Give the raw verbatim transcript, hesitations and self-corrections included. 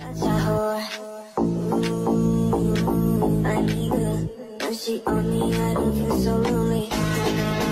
Ooh, I need her. When she on me, I don't feel so lonely.